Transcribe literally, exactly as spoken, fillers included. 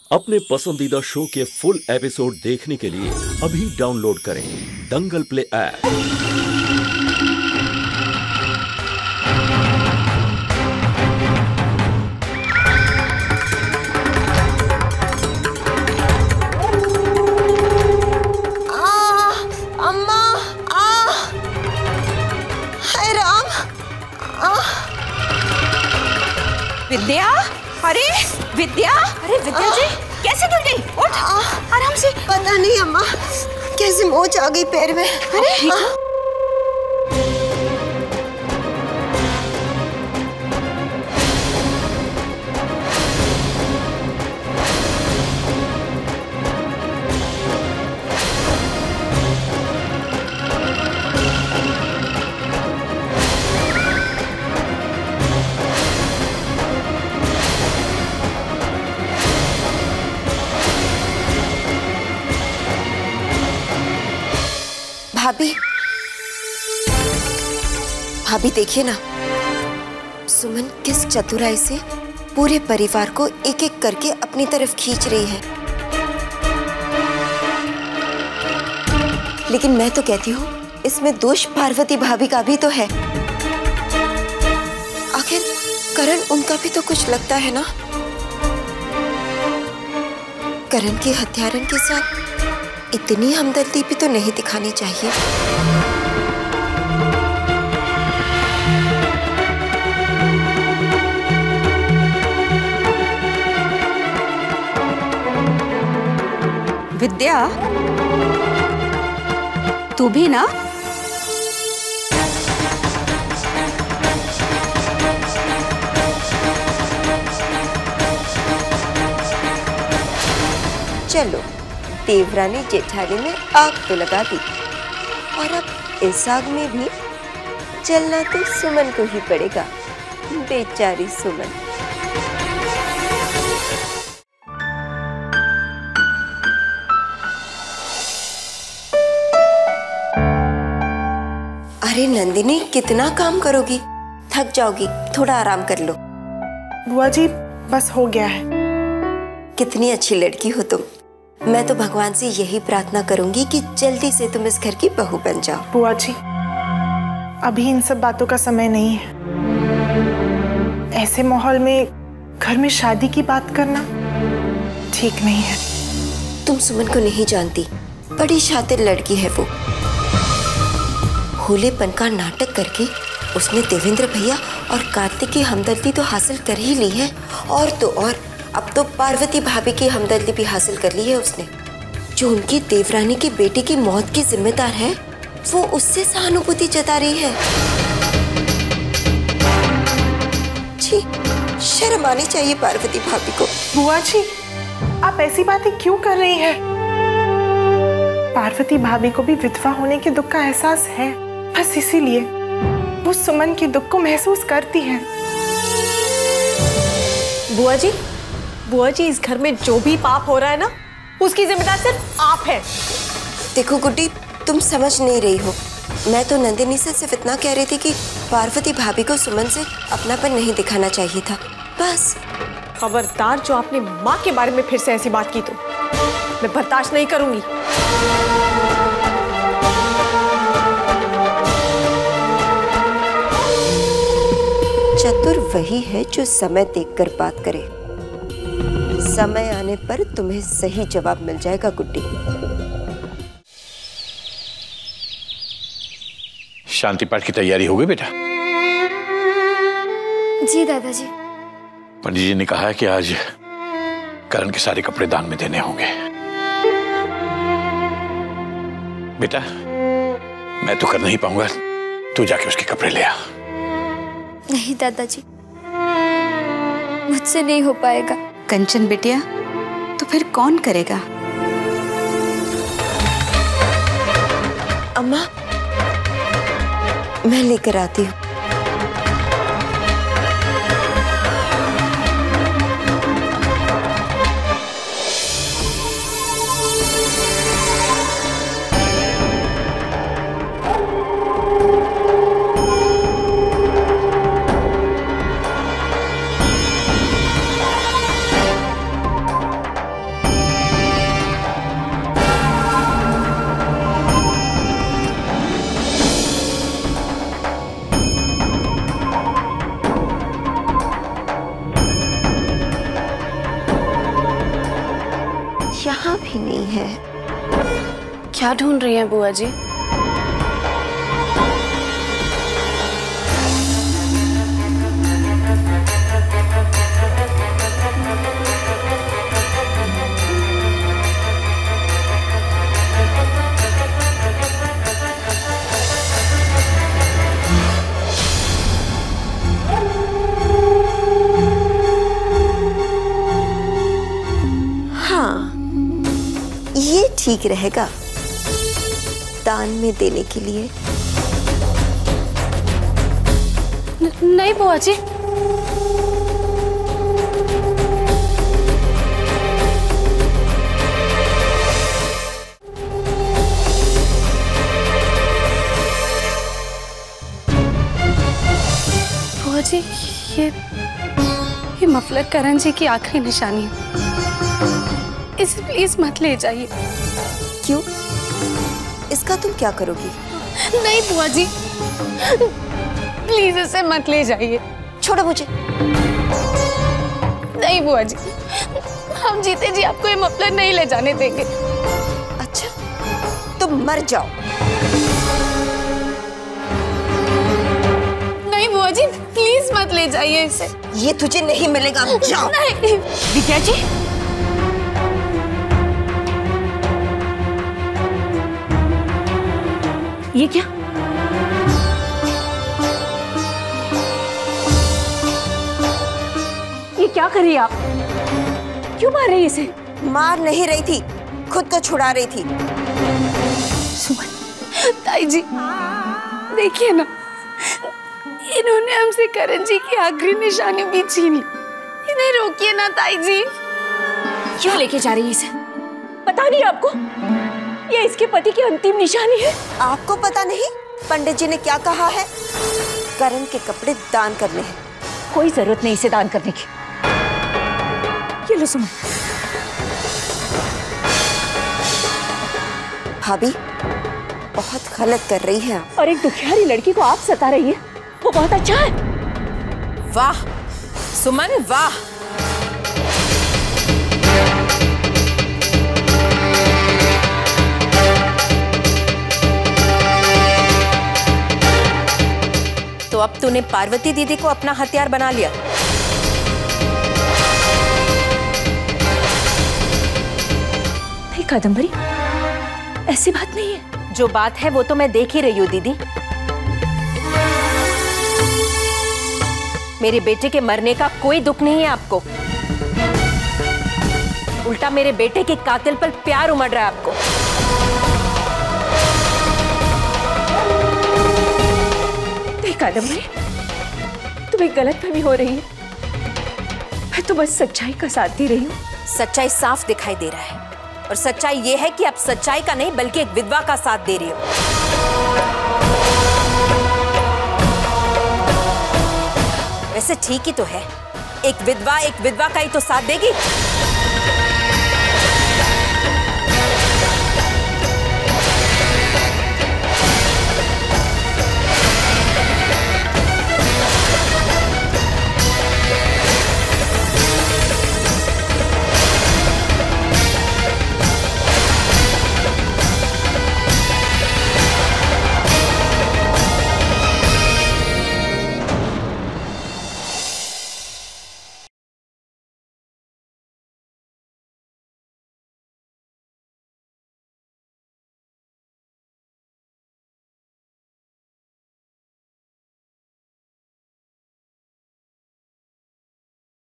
अपने पसंदीदा शो के फुल एपिसोड देखने के लिए अभी डाउनलोड करें दंगल प्ले ऐप। अम्मा, आ, हाय राम, आ, विद्या, अरे विद्या, अरे विद्या जी कैसे गिर गई? उठ, आराम से। पता नहीं अम्मा, कैसे मोच आ गई पैर में। अरे आ, भाभी, भाभी देखिए ना, सुमन किस चतुराई से पूरे परिवार को एक एक करके अपनी तरफ खींच रही है। लेकिन मैं तो कहती हूँ इसमें दोष पार्वती भाभी का भी तो है। आखिर करण उनका भी तो कुछ लगता है ना। करण के हत्यारन के साथ इतनी हमदर्दी भी तो नहीं दिखानी चाहिए। विद्या, तू भी ना? चलो, देवरानी जेठानी में आग तो लगा दी, और अब इस आग में भी जलना तो सुमन को ही पड़ेगा। बेचारी सुमन। अरे नंदिनी, कितना काम करोगी, थक जाओगी, थोड़ा आराम कर लो। बुआ जी बस हो गया है। कितनी अच्छी लड़की हो तुम। मैं तो भगवान से यही प्रार्थना करूंगी कि जल्दी से तुम इस घर की बहू बन जाओ। बुआ जी, अभी इन सब बातों का समय नहीं है। ऐसे माहौल में घर में शादी की बात करना ठीक नहीं है। तुम सुमन को नहीं जानती, बड़ी शातिर लड़की है वो। भोलेपन का नाटक करके उसने देवेंद्र भैया और कार्तिक की हमदर्दी तो हासिल कर ही ली है, और तो और अब तो पार्वती भाभी की हमदर्दी भी हासिल कर ली है उसने। जो उनकी देवरानी की बेटी की मौत की जिम्मेदार है, वो उससे सहानुभूति जता रही है। छी, शर्म आनी चाहिए पार्वती भाभी को। बुआ जी, आप ऐसी बातें क्यों कर रही हैं? पार्वती भाभी को भी विधवा होने के दुख का एहसास है, बस इसीलिए वो सुमन के दुख को महसूस करती है। बुआ जी, बुआ जी, इस घर में जो भी पाप हो रहा है ना, उसकी जिम्मेदार सिर्फ आप है। देखो गुड्डी, तुम समझ नहीं रही हो। मैं तो नंदिनी से सिर्फ इतना कह रही थी कि पार्वती भाभी को सुमन से अपनापन नहीं दिखाना चाहिए था, बस। खबरदार, जो आपने माँ के बारे में फिर से ऐसी बात की तो मैं बर्दाश्त नहीं करूंगी। चतुर वही है जो समय देखकर बात करे। समय आने पर तुम्हें सही जवाब मिल जाएगा गुड्डी। शांति पाठ की तैयारी हो गई बेटा? जी दादाजी। पंडित जी ने कहा है कि आज करण के सारे कपड़े दान में देने होंगे। बेटा, मैं तो कर नहीं पाऊंगा, तू जाके उसके कपड़े ले आ। नहीं दादाजी, मुझसे नहीं हो पाएगा। कंचन बिटिया, तो फिर कौन करेगा? अम्मा, मैं लेकर आती हूँ। यहाँ भी नहीं है। क्या ढूंढ रही हैं बुआ जी? ये ठीक रहेगा दान में देने के लिए। न, नहीं बुआ जी, बुआ जी ये ये मफलर करण जी की आखिरी निशानी है, इसे प्लीज मत ले जाइए। क्यों? इसका तुम क्या करोगी? नहीं बुआ जी, प्लीज इसे मत ले जाइए। छोड़ो मुझे। नहीं बुआ जी, हम जीते जी आपको ये मफलर नहीं ले जाने देंगे। अच्छा, तुम मर जाओ। नहीं बुआ जी, प्लीज मत ले जाइए इसे। ये तुझे नहीं मिलेगा, जाओ। नहीं। विद्या जी, ये क्या? ये क्या कर रही है आप? क्यों मार रही है इसे? मार नहीं रही थी, खुद को छुड़ा रही थी। सुमन, ताई जी देखिए ना, इन्होंने हमसे करण जी की आखिरी निशानी भी छीन ली। इन्हें रोकिए ना ताई जी। क्यों लेके जा रही है इसे? पता नहीं आपको? ये इसके पति की अंतिम निशानी है। आपको पता नहीं पंडित जी ने क्या कहा है? करण के कपड़े दान करने हैं। कोई जरूरत नहीं इसे दान करने की। ये लो सुमन। भाभी, बहुत गलत कर रही है आप। और एक दुखियारी लड़की को आप सता रही है, वो बहुत अच्छा है। वाह सुमन, वाह। तो अब तूने पार्वती दीदी को अपना हथियार बना लिया। नहीं कादम्बरी, ऐसी बात नहीं है। जो बात है वो तो मैं देख ही रही हूँ दीदी। मेरे बेटे के मरने का कोई दुख नहीं है आपको, उल्टा मेरे बेटे के कातिल पर प्यार उमड़ रहा है आपको। कादम्बरी, तुम्हें गलतफहमी हो रही है। मैं तो बस सच्चाई का साथ दे रही हूँ। सच्चाई साफ दिखाई दे रहा है, और सच्चाई ये है कि आप सच्चाई का नहीं बल्कि एक विधवा का साथ दे रही हो। वैसे ठीक ही तो है, एक विधवा एक विधवा का ही तो साथ देगी।